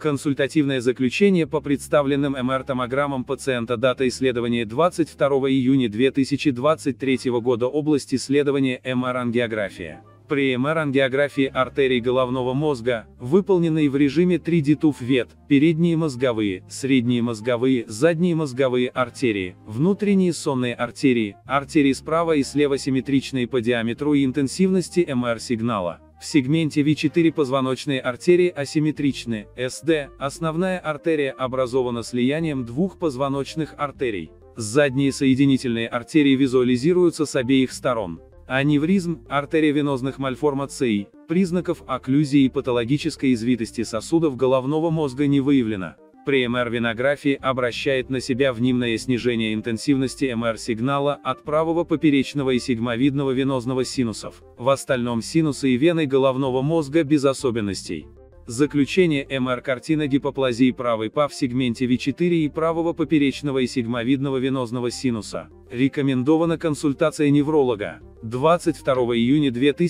Консультативное заключение по представленным МР-томограммам пациента. Дата исследования 22 июня 2023 года. Область исследования МР-ангиография. При МР-ангиографии артерий головного мозга, выполненной в режиме 3D TUF-ВЕТ, передние мозговые, средние мозговые, задние мозговые артерии, внутренние сонные артерии, артерии справа и слева симметричные по диаметру и интенсивности МР-сигнала. В сегменте V4 позвоночные артерии асимметричны, СД, основная артерия образована слиянием двух позвоночных артерий. Задние соединительные артерии визуализируются с обеих сторон. Аневризм, артерия венозных мальформаций, признаков окклюзии и патологической извитости сосудов головного мозга не выявлено. При МР-венографии обращает на себя внимание снижение интенсивности МР-сигнала от правого поперечного и сигмовидного венозного синусов. В остальном синусы и вены головного мозга без особенностей. Заключение МР-картина гипоплазии правой ПА в сегменте V4 и правого поперечного и сигмовидного венозного синуса. Рекомендована консультация невролога. 22 июня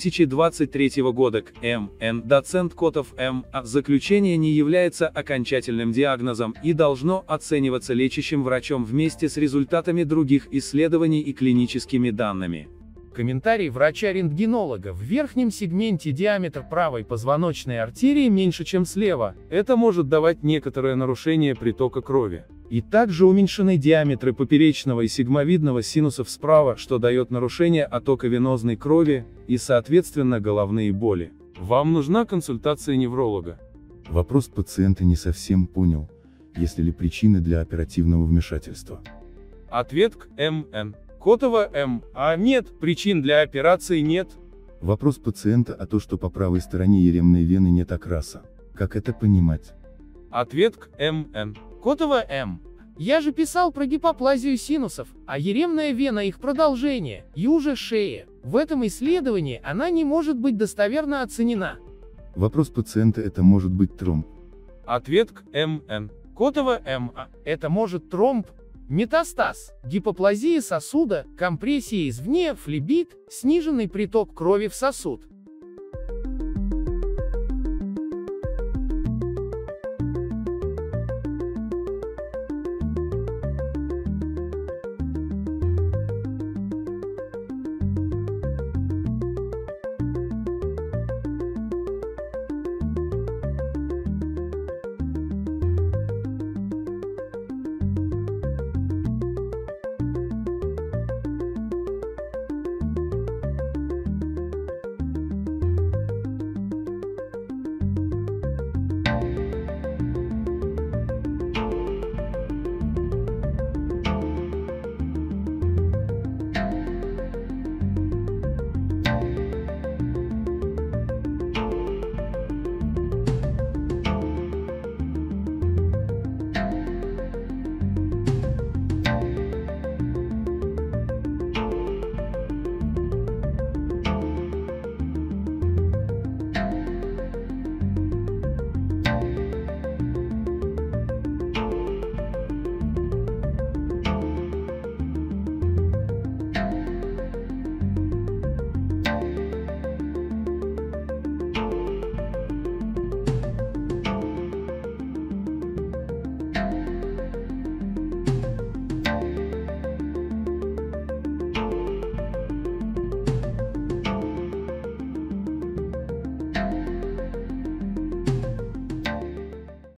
2023 года к М.Н. Доцент Котов М. Заключение не является окончательным диагнозом и должно оцениваться лечащим врачом вместе с результатами других исследований и клиническими данными. Комментарий врача-рентгенолога: в верхнем сегменте диаметр правой позвоночной артерии меньше, чем слева. Это может давать некоторое нарушение притока крови. И также уменьшены диаметры поперечного и сигмовидного синусов справа, что дает нарушение оттока венозной крови и, соответственно, головные боли. Вам нужна консультация невролога. Вопрос пациента не совсем понял, есть ли причины для оперативного вмешательства. Ответ к М.Н. Котова М. Нет, причин для операции нет. Вопрос пациента о том, что по правой стороне еремной вены нет окраса. Как это понимать? Ответ к М.Н. Котова М. Я же писал про гипоплазию синусов, а еремная вена их продолжение, юже шеи. В этом исследовании она не может быть достоверно оценена. Вопрос пациента: это может быть тромб. Ответ к М.Н. Котова М. Это может тромб. Метастаз, гипоплазия сосуда, компрессия извне, флебит, сниженный приток крови в сосуд.